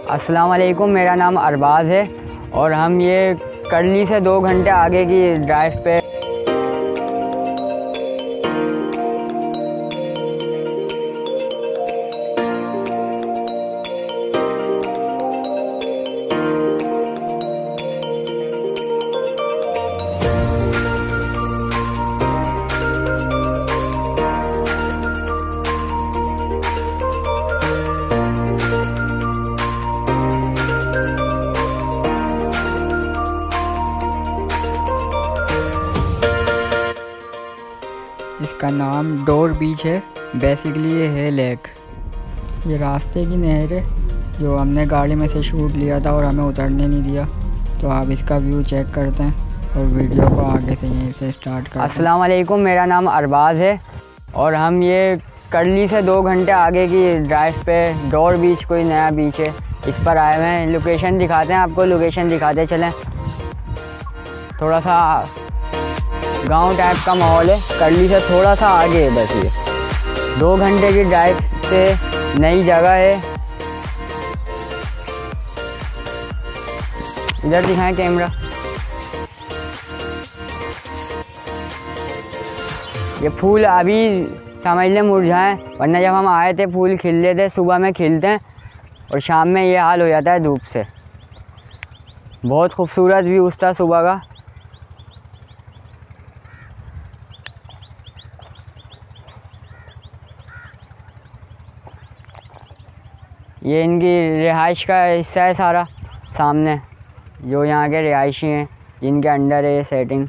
अस्सलाम वालेकुम, मेरा नाम अरबाज़ है और हम ये करली से 2 घंटे आगे की ड्राइव पे इसका नाम डोर बीच है। बेसिकली ये है लेक। ये रास्ते की नहर है जो हमने गाड़ी में से शूट लिया था और हमें उतरने नहीं दिया। तो आप इसका व्यू चेक करते हैं और वीडियो को आगे से यहीं से स्टार्ट करते हैं। अस्सलाम वालेकुम, मेरा नाम अरबाज़ है और हम ये करली से 2 घंटे आगे की ड्राइव पे डोर बीच कोई नया बीच है, इस पर आए हुए हैं। लोकेशन दिखाते हैं आपको, लोकेशन दिखाते चलें। थोड़ा सा गांव टाइप का माहौल है, करली से थोड़ा सा आगे है बस। ये 2 घंटे की ड्राइव से नई जगह है। इधर दिखाएं कैमरा। ये फूल अभी समझ लें मुरझाए, वरना जब हम आए थे फूल खिले थे। सुबह में खिलते हैं और शाम में ये हाल हो जाता है धूप से। बहुत खूबसूरत व्यू था सुबह का। ये इनकी रिहाइश का हिस्सा है सारा, सामने जो यहाँ के रिहायशी हैं जिनके अंडर है ये सेटिंग।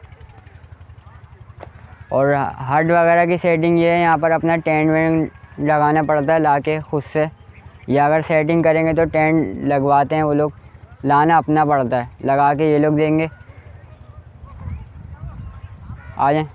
और हट वगैरह की सेटिंग ये है, यहाँ पर अपना टेंट वेंट लगाना पड़ता है लाके खुद से, या अगर सेटिंग करेंगे तो टेंट लगवाते हैं वो लोग, लाना अपना पड़ता है, लगा के ये लोग देंगे। आ जाएं।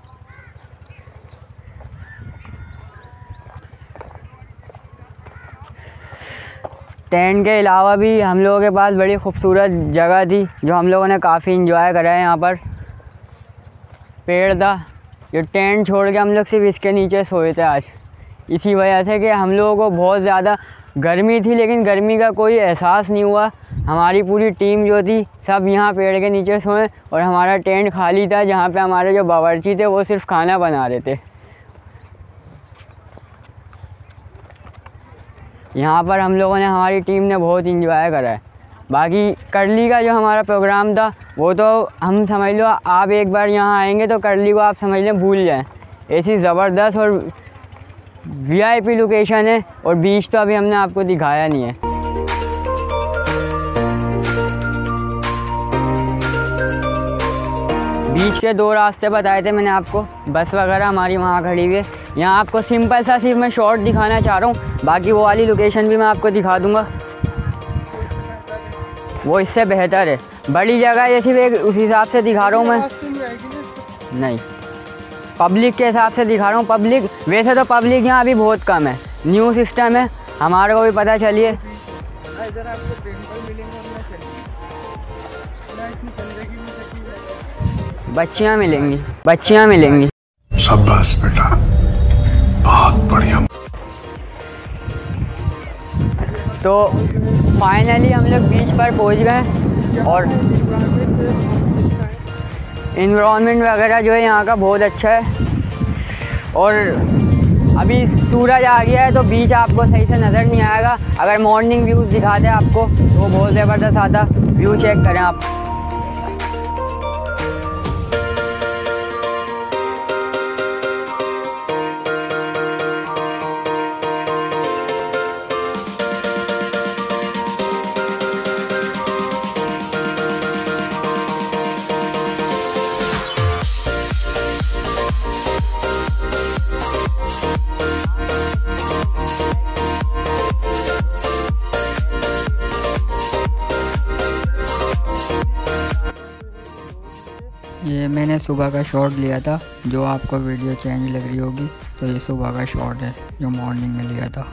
टेंट के अलावा भी हम लोगों के पास बड़ी खूबसूरत जगह थी जो हम लोगों ने काफ़ी इंजॉय करा है। यहाँ पर पेड़ था, जो टेंट छोड़ के हम लोग सिर्फ इसके नीचे सोए थे आज, इसी वजह से कि हम लोगों को बहुत ज़्यादा गर्मी थी, लेकिन गर्मी का कोई एहसास नहीं हुआ। हमारी पूरी टीम जो थी सब यहाँ पेड़ के नीचे सोए और हमारा टेंट खाली था, जहाँ पे हमारे जो बावर्ची थे वो सिर्फ खाना बना रहे थे। यहाँ पर हम लोगों ने, हमारी टीम ने बहुत इंजॉय करा है। बाकी करली का जो हमारा प्रोग्राम था वो तो हम समझ लो, आप एक बार यहाँ आएंगे तो करली को आप समझ लें भूल जाएं। ऐसी ज़बरदस्त और वीआईपी लोकेशन है। और बीच तो अभी हमने आपको दिखाया नहीं है। बीच के 2 रास्ते बताए थे मैंने आपको, बस वगैरह हमारी वहाँ खड़ी हुई है। यहाँ आपको सिंपल सा सिर्फ मैं शॉर्ट दिखाना चाह रहा हूँ, बाकी वो वाली लोकेशन भी मैं आपको दिखा दूँगा, वो इससे बेहतर है। बड़ी जगह ये सिर्फ एक उस हिसाब से दिखा रहा हूँ मैं, नहीं पब्लिक के हिसाब से दिखा रहा हूँ। पब्लिक वैसे तो पब्लिक यहाँ अभी बहुत कम है, न्यू सिस्टम है, हमारे को भी पता चलिए। बच्चियाँ मिलेंगी, बच्चियाँ मिलेंगी। शाबाश बेटा, बहुत बढ़िया। तो फाइनली हम लोग बीच पर पहुंच गए और इन्वायरमेंट वगैरह जो है यहाँ का बहुत अच्छा है। और अभी सूरज आ गया है तो बीच आपको सही से नज़र नहीं आएगा। अगर मॉर्निंग व्यूज़ दिखाते हैं आपको तो वो बहुत ज़बरदस्त आता। व्यू चेक करें आप। ये मैंने सुबह का शॉट लिया था, जो आपको वीडियो चेंज लग रही होगी तो ये सुबह का शॉट है जो मॉर्निंग में लिया था।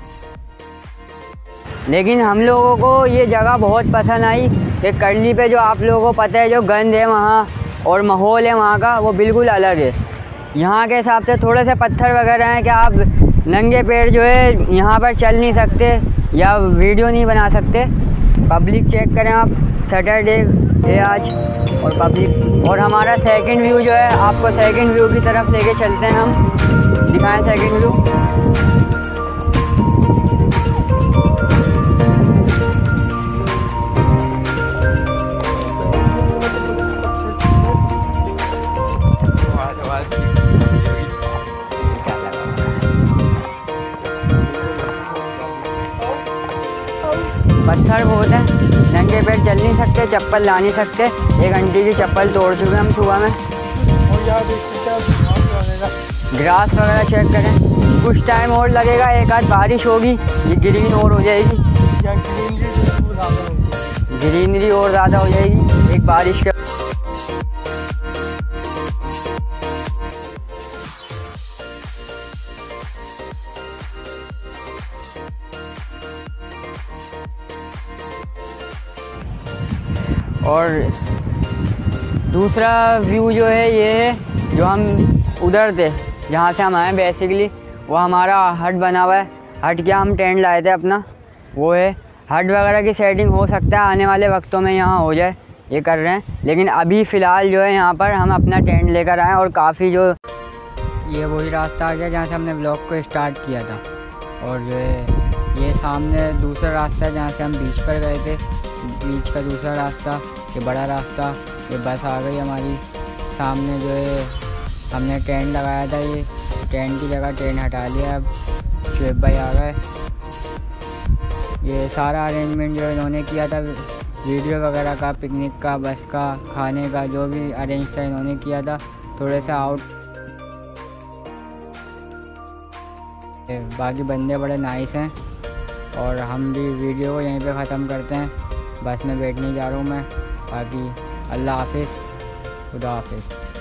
लेकिन हम लोगों को ये जगह बहुत पसंद आई कि करली पे जो आप लोगों को पता है जो गंद है वहाँ और माहौल है वहाँ का, वो बिल्कुल अलग है। यहाँ के हिसाब से थोड़े से पत्थर वगैरह हैं कि आप नंगे पैर जो है यहाँ पर चल नहीं सकते। या वीडियो नहीं बना सकते। पब्लिक चेक करें आप, सैटरडे है आज और पब्लिक। और हमारा सेकंड व्यू जो है, आपको सेकंड व्यू की तरफ लेके चलते हैं हम, दिखाएं सेकंड व्यू। पत्थर बहुत हैं, नंगे पैर चल नहीं सकते, चप्पल ला नहीं सकते। एक आंटी की चप्पल तोड़ चुके हम सुबह में। ग्रास वगैरह चेक करें, कुछ टाइम और लगेगा, एक आध बारिश होगी, ये ग्रीन और हो जाएगी, ग्रीनरी और ज़्यादा हो जाएगी एक बारिश के। और दूसरा व्यू जो है ये है, जो हम उधर थे जहाँ से हम आए बेसिकली, वो हमारा हट बना हुआ है। हट क्या, हम टेंट लाए थे अपना, वो है। हट वगैरह की सेटिंग हो सकता है आने वाले वक्तों में यहाँ हो जाए, ये कर रहे हैं। लेकिन अभी फ़िलहाल जो है यहाँ पर हम अपना टेंट लेकर आए। और काफ़ी जो ये वही रास्ता आ गया जहाँ से हमने ब्लॉग को स्टार्ट किया था। और जो है ये सामने दूसरा रास्ता है जहाँ से हम बीच पर गए थे, बीच का दूसरा रास्ता, ये बड़ा रास्ता। ये बस आ गई हमारी सामने। जो है हमने टेंट लगाया था, ये टेंट की जगह टेंट हटा लिया, अब शुएब भाई आ गए। ये सारा अरेंजमेंट जो इन्होंने किया था, वीडियो वगैरह का, पिकनिक का, बस का, खाने का, जो भी अरेंज था इन्होंने किया था। थोड़े से आउट, बाकी बंदे बड़े नाइस हैं। और हम भी वीडियो को यहीं पे ख़त्म करते हैं, बस में बैठने जा रहा हूँ मैं। बाकी अल्लाह हाफिज़, खुदा हाफिज़।